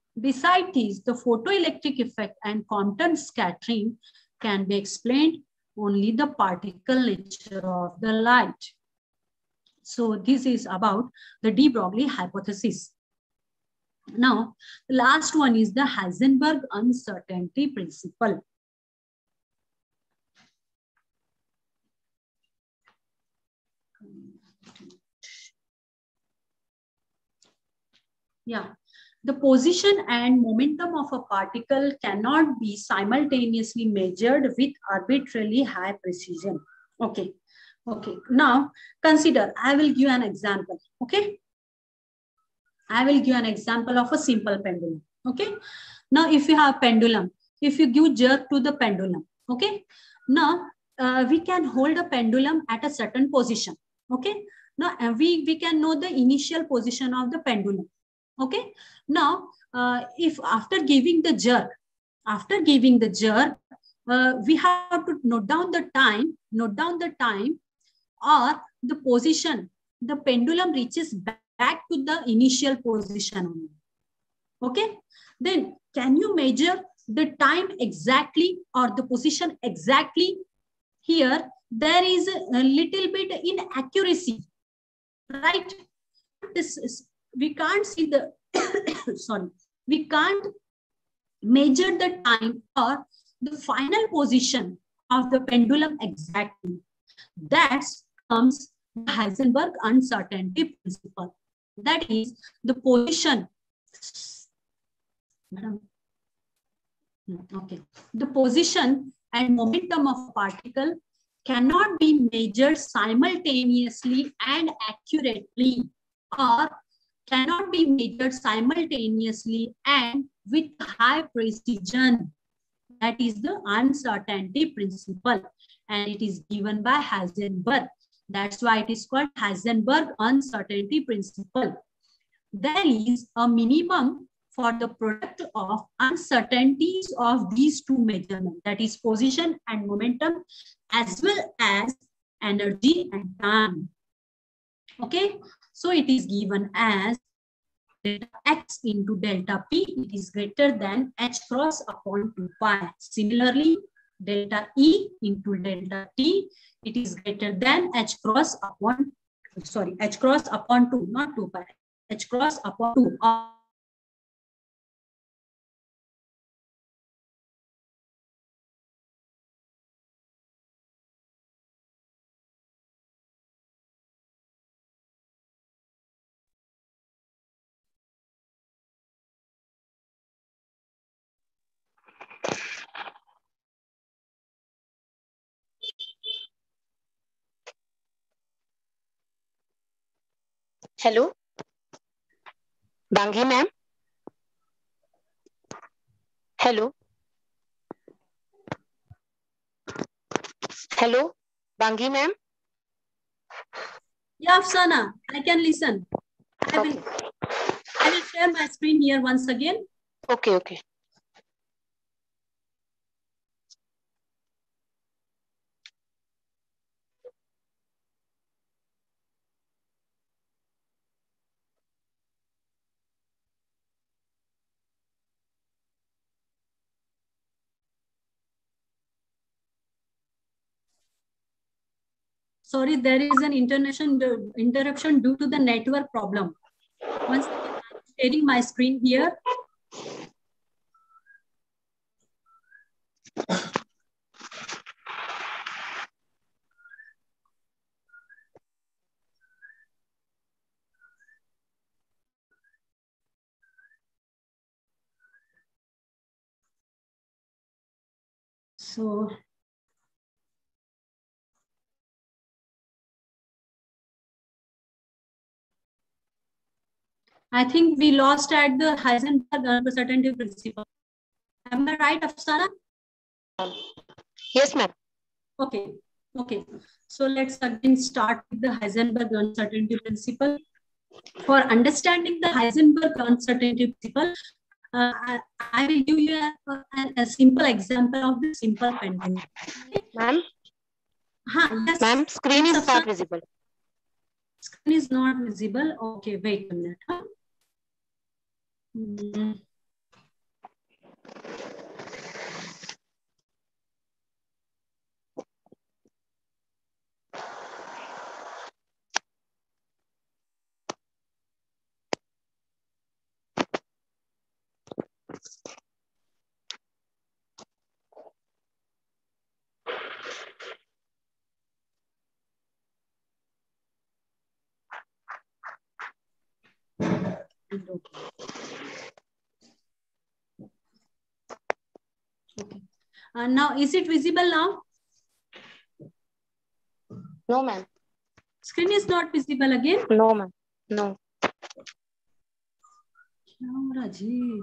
Besides these, the photoelectric effect and Compton scattering can be explained only the particle nature of the light. So this is about the de Broglie hypothesis. Now, the last one is the Heisenberg uncertainty principle. Yeah, the position and momentum of a particle cannot be simultaneously measured with arbitrarily high precision. Okay, okay. Now consider, I will give an example. Okay, I will give an example of a simple pendulum. Okay, now if you have pendulum, if you give jerk to the pendulum, okay, now we can hold a pendulum at a certain position. Okay, now we can know the initial position of the pendulum. Okay, now if after giving the jerk, we have to note down the time or the position the pendulum reaches back to the initial position. Okay, then can you measure the time exactly or the position exactly? Here there is a little bit inaccuracy, right? This is, we can't see the sorry, we can't measure the time or the final position of the pendulum exactly. That comes the Heisenberg uncertainty principle. That is the position. Okay, the position and momentum of a particle cannot be measured simultaneously and accurately, or cannot be measured simultaneously and with high precision. That is the uncertainty principle, and it is given by Heisenberg. That's why it is called Heisenberg uncertainty principle. There is a minimum for the product of uncertainties of these two measurements, that is position and momentum, as well as energy and time. Okay, so it is given as delta x into delta p, it is greater than h cross upon 2 pi. Similarly, delta e into delta t, it is greater than h cross upon 2, not 2 pi, h cross upon 2. Hello, Bangi ma'am. Hello. Hello, Bangi ma'am. Yeah, Afsana, I can listen. I will share my screen here once again. Okay, okay. Sorry, there is an interruption due to the network problem. Once again, I'm sharing my screen here. So I think we lost at the Heisenberg uncertainty principle. Am I right, Afsana? Yes, ma'am. Okay, okay. So let's again start with the Heisenberg uncertainty principle. For understanding the Heisenberg uncertainty principle, I will give you a simple example of the simple pendulum. Okay? Ma'am? Yes. Ma'am, screen is not visible. Screen is not visible. Okay, wait a minute. Okay. Now, is it visible now? No, ma'am. Screen is not visible again? No, ma'am. No. क्या हो रहा जी?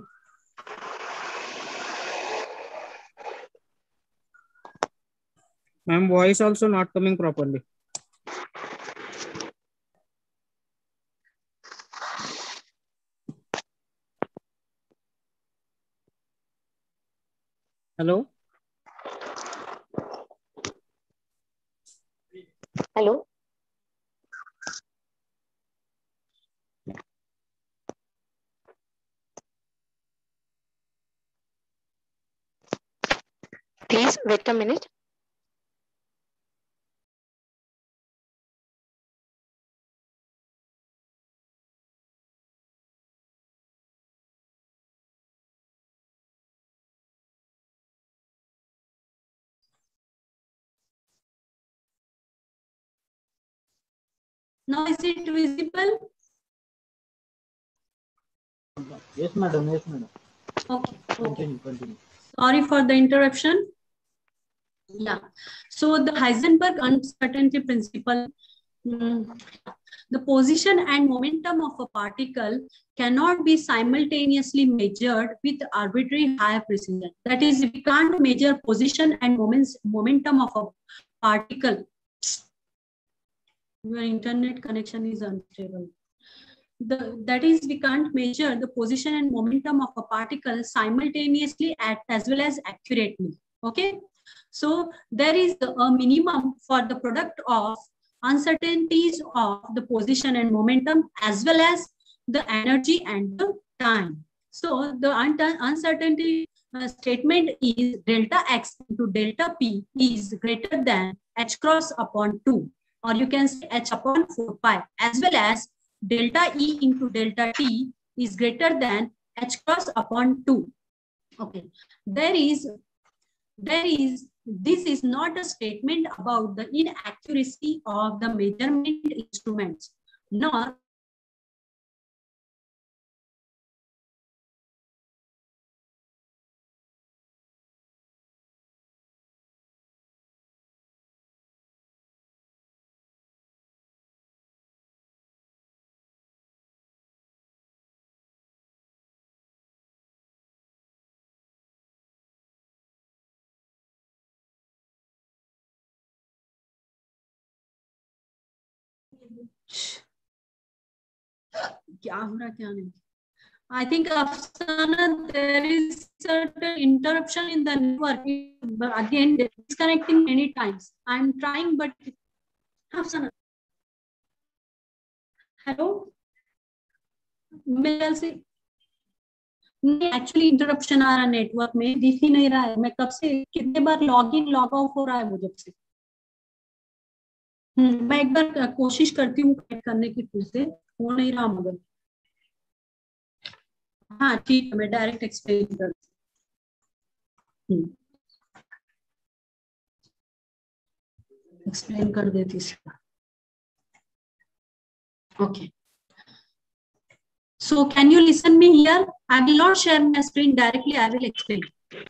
Ma'am, voice also not coming properly. Hello? Hello? Please wait a minute. Now, is it visible? Yes, madam. Yes, madam. Okay. Continue. Sorry for the interruption. Yeah. So the Heisenberg uncertainty principle, the position and momentum of a particle cannot be simultaneously measured with arbitrary high precision. That is, we can't measure position and momentum of a particle. Your internet connection is unstable. That is, we can't measure the position and momentum of a particle simultaneously as well as accurately. Okay. So there is a minimum for the product of uncertainties of the position and momentum as well as the energy and the time. So the uncertainty statement is delta x into delta p is greater than h cross upon 2, or you can say h upon 4 pi, as well as delta E into delta T is greater than h cross upon 2. Okay. This is not a statement about the inaccuracy of the measurement instruments, nor क्या हो रहा क्या नहीं. I think Afsana, there is certain interruption in the network. But again, disconnecting many times. I'm trying, but Afsana. Hello? मेरे से नहीं, actually interruption आ रहा है नेटवर्क में, दिख ही नहीं रहा है. मैं कब से कितने बार लॉग इन लॉग आउट हो रहा है वो जब से. मैं एक बार कोशिश करती हूँ कनेक्ट करने की, फिर से हो नहीं रहा मगर. हाँ ठीक है, मैं डायरेक्ट एक्सप्लेन करती हूँ. एक्सप्लेन कर देती इसका. Okay. So can you listen me here? I will not share my screen directly. I will explain.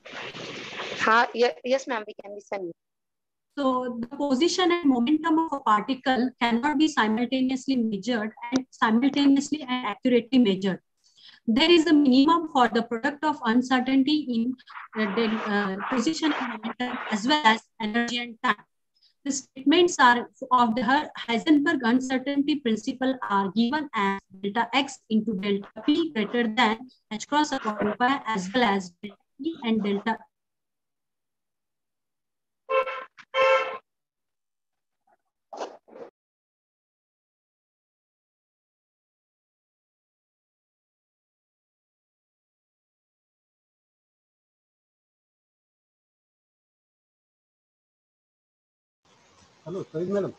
Yes, ma'am, we can listen you. So the position and momentum of a particle cannot be simultaneously measured and simultaneously and accurately measured. There is a minimum for the product of uncertainty in position and momentum as well as energy and time. The statements are of the Heisenberg uncertainty principle are given as delta x into delta p greater than h cross upon pi as well as delta e and delta. Hello Syed madam.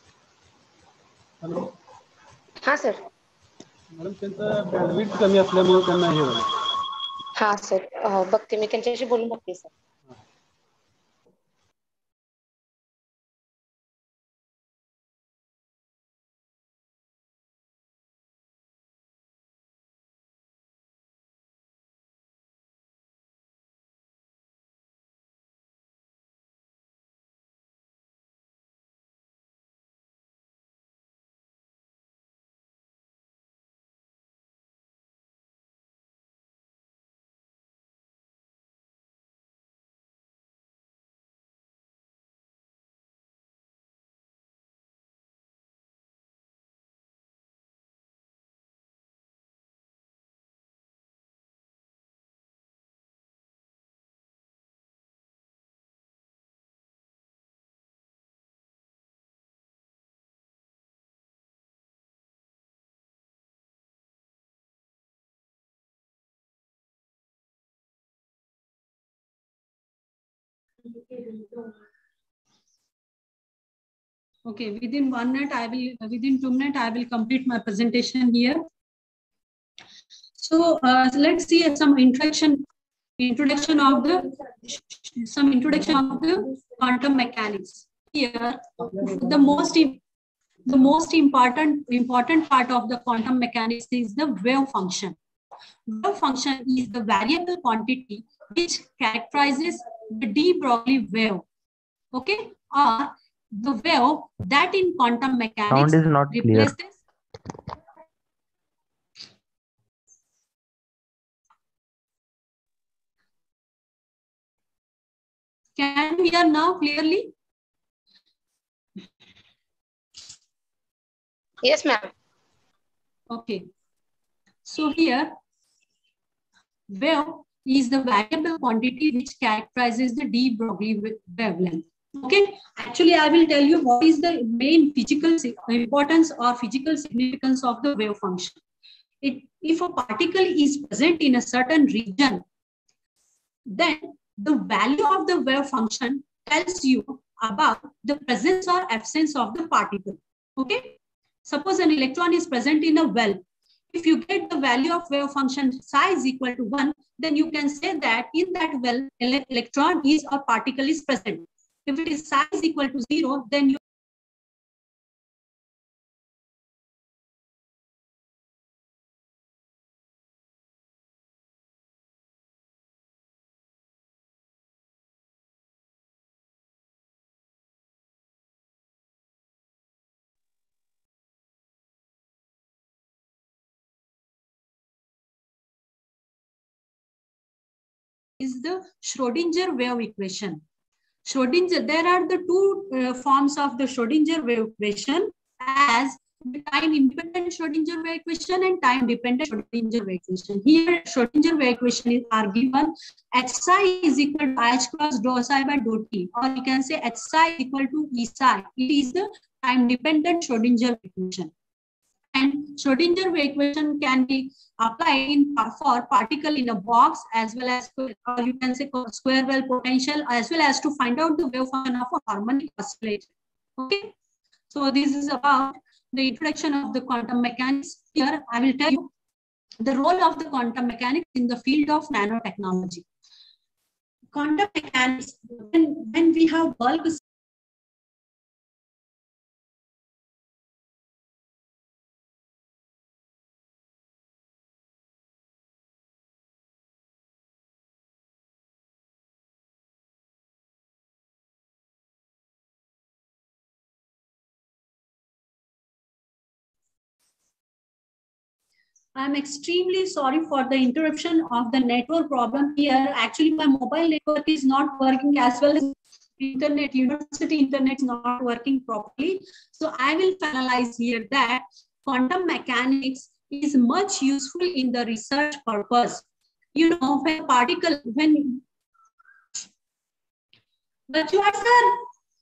Hello. हाँ sir. Madam त्यांचं bandwidth कमी असल्यामुळे त्यांना हे झालं. हाँ sir, बघते मी त्यांच्याशी बोलून बघते sir. Okay, within 1 minute, within 2 minutes, I will complete my presentation here. So let's see some introduction of the quantum mechanics. Here, the most important part of the quantum mechanics is the wave function. Wave function is the variable quantity which characterizes the de Broglie wave. Okay, or the wave that in quantum mechanics Sound is not replaces clear. Can you hear now clearly? Yes, ma'am. Okay. So here, wave is the variable quantity which characterizes the de Broglie wavelength. Okay. Actually, I will tell you what is the main physical importance or physical significance of the wave function. If a particle is present in a certain region, then the value of the wave function tells you about the presence or absence of the particle. Okay. Suppose an electron is present in a well. If you get the value of wave function psi is equal to 1, then you can say that in that well, electron is or particle is present. If it is psi is equal to 0, then you is the Schrodinger wave equation. Schrodinger, there are the two forms of the Schrodinger wave equation, as the time independent Schrodinger wave equation and time dependent Schrodinger wave equation. Here, Schrodinger wave equation are given h psi is equal to h cross dou psi by dou t, or you can say h psi is equal to e psi. It is the time dependent Schrodinger equation. And Schrodinger wave equation can be applied for particle in a box, as well as, or you can say square well potential, as well as to find out the wave function of a harmonic oscillator. Okay, so this is about the introduction of the quantum mechanics. Here I will tell you the role of the quantum mechanics in the field of nanotechnology. Quantum mechanics, when we have bulk I'm extremely sorry for the interruption of the network problem here. Actually, my mobile network is not working, as well as internet, university internet is not working properly. So I will finalize here that quantum mechanics is much useful in the research purpose. You know, when particle, but you are, sir.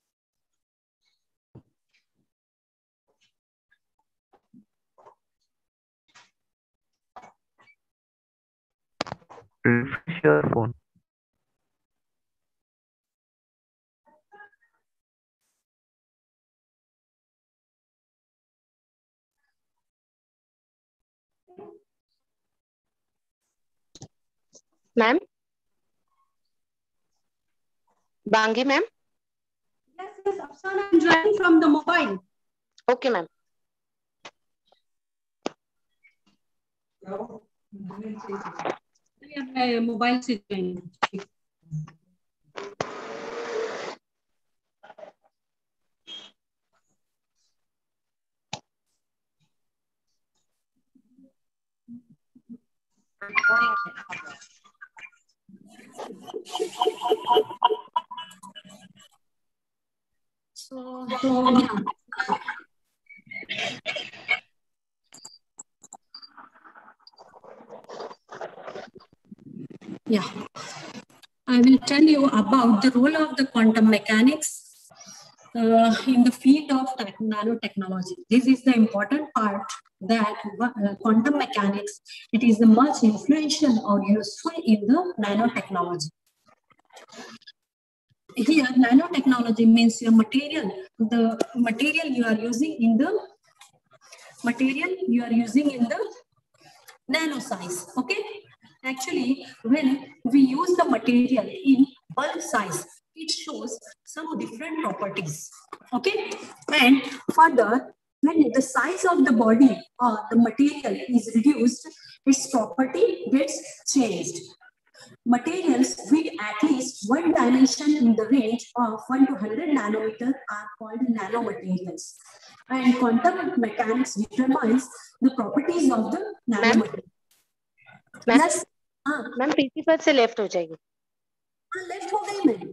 Refresh your phone. Ma'am? Bangi, ma'am? Yes, Afsana, I'm joining from the mobile. Okay, ma'am. My mobile is joining. So yeah, I will tell you about the role of the quantum mechanics in the field of nanotechnology. This is the important part, that quantum mechanics, it is the much influential or useful in the nanotechnology. here nanotechnology means your material, the material you are using in the nano size. Okay, actually when we use the material in bulk size, it shows some different properties. Okay, and further, when the size of the body or the material is reduced, its property gets changed. Materials with at least one dimension in the range of 1 to 100 nanometer are called nanomaterials. And quantum mechanics determines the properties of the nanomaterial. Ma'am Yes. Ma'am PC पर से left हो जाएगी. Left हो गई मैं.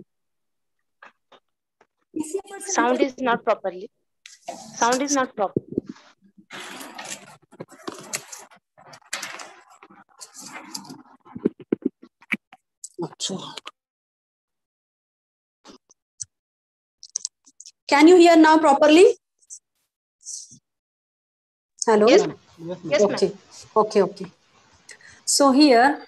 Sound is not properly. Sound is not proper. Can you hear now properly? Hello? Yes, Yes, ma'am. Okay. So here,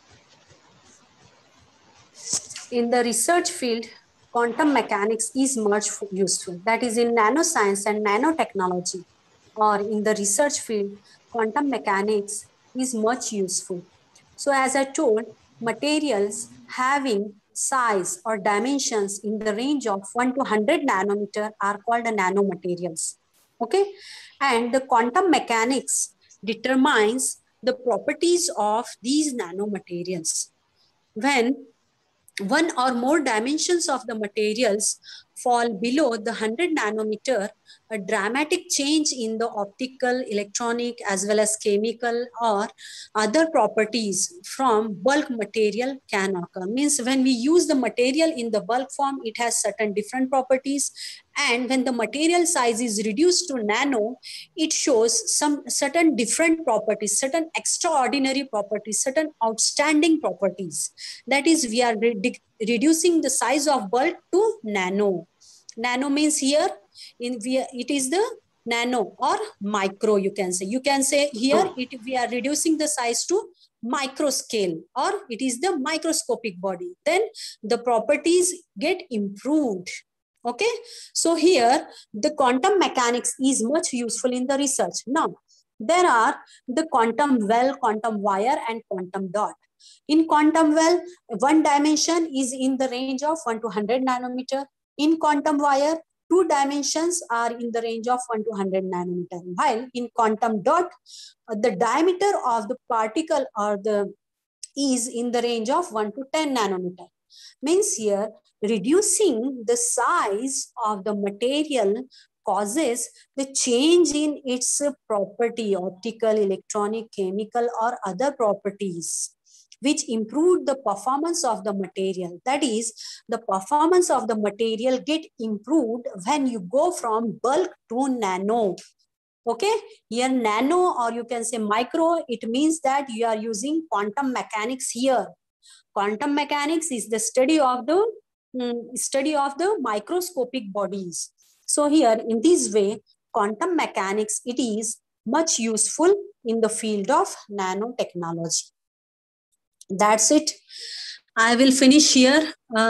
in the research field, quantum mechanics is much useful. That is in nanoscience and nanotechnology, or in the research field, quantum mechanics is much useful. So as I told, materials having size or dimensions in the range of 1 to 100 nanometer are called nanomaterials. Okay, and the quantum mechanics determines the properties of these nanomaterials. When one or more dimensions of the materials fall below the 100 nanometer, a dramatic change in the optical, electronic, as well as chemical or other properties from bulk material can occur. Means when we use the material in the bulk form, it has certain different properties. And when the material size is reduced to nano, it shows some certain different properties, certain extraordinary properties, certain outstanding properties. That is, we are reducing the size of bulk to nano. Nano means here, it is the nano or micro, you can say. You can say here, we are reducing the size to micro scale, or it is the microscopic body. Then the properties get improved. Okay, so here the quantum mechanics is much useful in the research. Now, there are the quantum well, quantum wire, and quantum dot. In quantum well, one dimension is in the range of 1 to 100 nanometer. In quantum wire, two dimensions are in the range of 1 to 100 nanometer. While in quantum dot, the diameter of the particle or the is in the range of 1 to 10 nanometer. Means here, reducing the size of the material causes the change in its property, optical, electronic, chemical, or other properties, which improve the performance of the material. That is, the performance of the material get improved when you go from bulk to nano. Okay, here nano, or you can say micro, it means that you are using quantum mechanics here. Quantum mechanics is the study of the microscopic bodies. So here, in this way, quantum mechanics, it is much useful in the field of nanotechnology. That's it. I will finish here.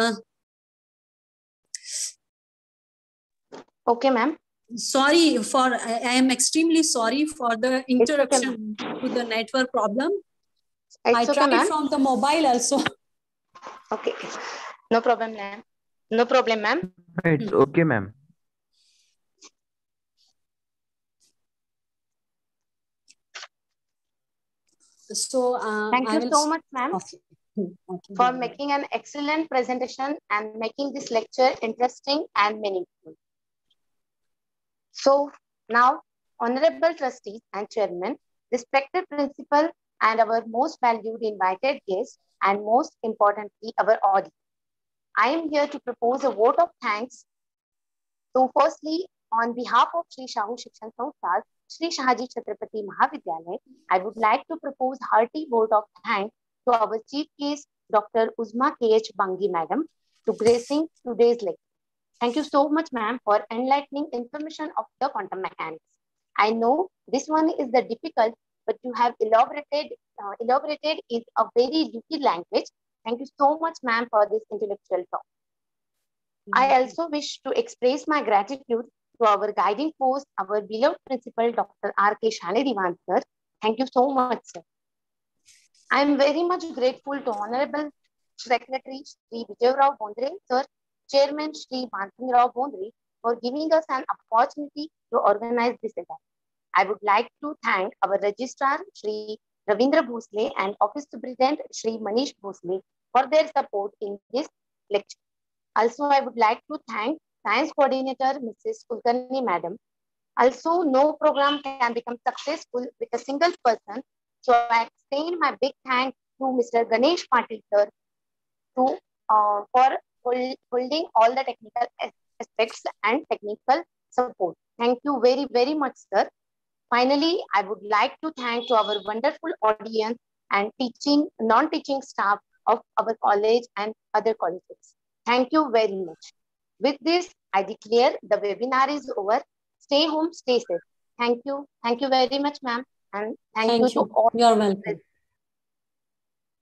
Okay, ma'am. Sorry for, I am extremely sorry for the interruption to the network problem. I tried from the mobile also. Okay, no problem, ma'am. No problem, ma'am. It's okay, ma'am. So thank you so much, ma'am, okay. for making an excellent presentation and making this lecture interesting and meaningful. So now, honorable trustees and chairman, respected principal, and our most valued invited guests, and most importantly, our audience, I am here to propose a vote of thanks. So firstly, on behalf of Sri Shahu Shikshan Samstha, Sri Shahaji Chhatrapati Mahavidyalaya, I would like to propose hearty vote of thanks to our chief guest, Dr. Uzma K.H. Bangi Madam, to gracing today's lecture. Thank you so much, ma'am, for enlightening information of the quantum mechanics. I know this one is the difficult, but you have elaborated in a very little language. Thank you so much, ma'am, for this intellectual talk. I also wish to express my gratitude to our guiding force, our beloved principal, Dr. R.K. Shanedivan, sir. Thank you so much, sir. I am very much grateful to Honorable Secretary Shri Vijay Rao Bondre, sir, Chairman Shri Bantini Rao Bondre, for giving us an opportunity to organize this event. I would like to thank our Registrar Shri Ravindra Bhosle and Office Superintendent Shri Manish Bhosle for their support in this lecture. Also, I would like to thank Science Coordinator Mrs. Kulkarni Madam. Also, no program can become successful with a single person. So I extend my big thanks to Mr. Ganesh Patil sir for holding all the technical aspects and technical support. Thank you very, very much, sir. Finally, I would like to thank to our wonderful audience and non-teaching staff of our college and other colleges. Thank you very much. With this, I declare the webinar is over. Stay home, stay safe. Thank you. Thank you very much, ma'am. And thank you to all. You're welcome.